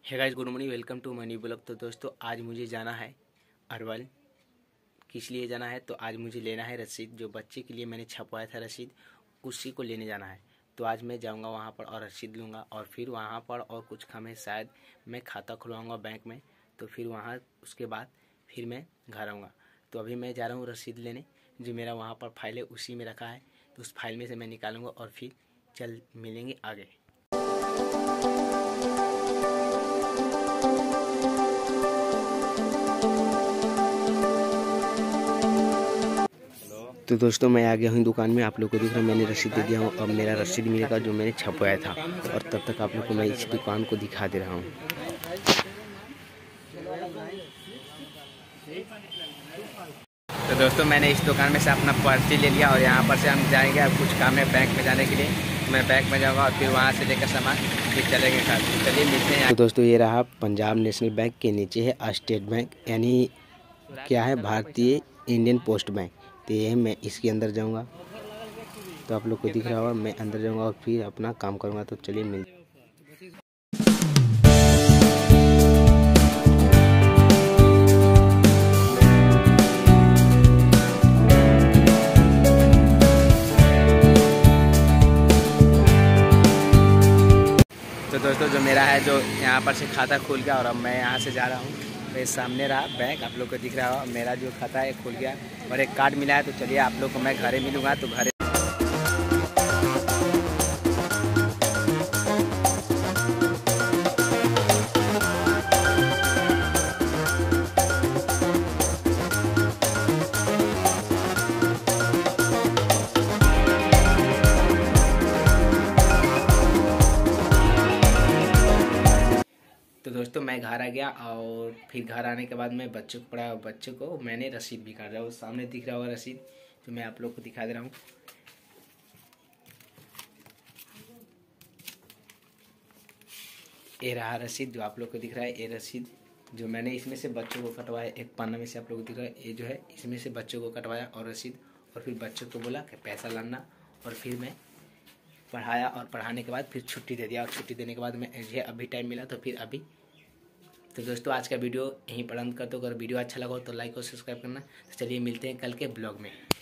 Hey guys, good morning, welcome to money blog. तो दोस्तों आज मुझे जाना है अरवल। किस लिए जाना है? तो आज मुझे लेना है रसीद, जो बच्चे के लिए मैंने छपवाया था रसीद, उसी को लेने जाना है। तो आज मैं जाऊंगा वहां पर और रसीद लूँगा और फिर वहां पर और कुछ काम है, शायद मैं खाता खुलवाऊँगा बैंक में। तो फिर वहाँ उसके बाद फिर मैं घर आऊँगा। तो अभी मैं जा रहा हूँ रसीद लेने। जो मेरा वहाँ पर फाइल है उसी में रखा है, तो उस फाइल में से मैं निकालूंगा और फिर चल मिलेंगे आगे। तो दोस्तों मैं आ गया हूँ दुकान में। आप लोग को दिख रहा है मैंने रसीद दे दिया हूँ। अब मेरा रसीद मिलेगा जो मैंने छपवाया था, और तब तक आप लोग को मैं इस दुकान को दिखा दे रहा हूँ। तो दोस्तों मैंने इस दुकान में से अपना पर्ची ले लिया और यहाँ पर से हम जाएंगे। अब कुछ काम है बैंक में जाने के लिए, मैं बैंक में जाऊँगा और फिर वहाँ से लेकर सामान फिर चलेंगे घर। चलिए मिलते हैं। तो दोस्तों ये रहा पंजाब नेशनल बैंक के नीचे है स्टेट बैंक, यानी क्या है, भारतीय इंडियन पोस्ट बैंक। तो ये मैं इसके अंदर जाऊंगा, तो आप लोग को दिख रहा होगा। मैं अंदर जाऊंगा और फिर अपना काम करूंगा। तो चलिए मिल तो दोस्तों जो मेरा है, जो यहाँ पर से खाता खुल गया और अब मैं यहाँ से जा रहा हूँ। तो ये सामने रहा बैंक, आप लोग को दिख रहा होगा। मेरा जो खाता है खुल गया और एक कार्ड मिला है। तो चलिए आप लोग को मैं घरे मिलूँगा। तो घरे तो दोस्तों मैं घर आ गया और फिर घर आने के बाद मैं बच्चे को पढ़ाया। बच्चे को मैंने रसीद भी काट रहा हूँ, सामने दिख रहा होगा रसीद, जो मैं आप लोग को दिखा दे रहा हूँ। ये रहा रसीद जो आप लोग को दिख रहा है। ये रसीद जो मैंने इसमें से बच्चों को कटवाया, एक पन्ना में से आप लोग को दिख रहा है। ये जो है इसमें से बच्चों को कटवाया और रसीद, और फिर बच्चों को बोला कि पैसा लाना, और फिर मैं पढ़ाया और पढ़ाने के बाद फिर छुट्टी दे दिया। और छुट्टी देने के बाद मुझे अभी टाइम मिला तो फिर अभी। तो दोस्तों आज का वीडियो यहीं पर अंत कर दो। अगर वीडियो अच्छा लगा हो तो लाइक और सब्सक्राइब करना। तो चलिए मिलते हैं कल के ब्लॉग में।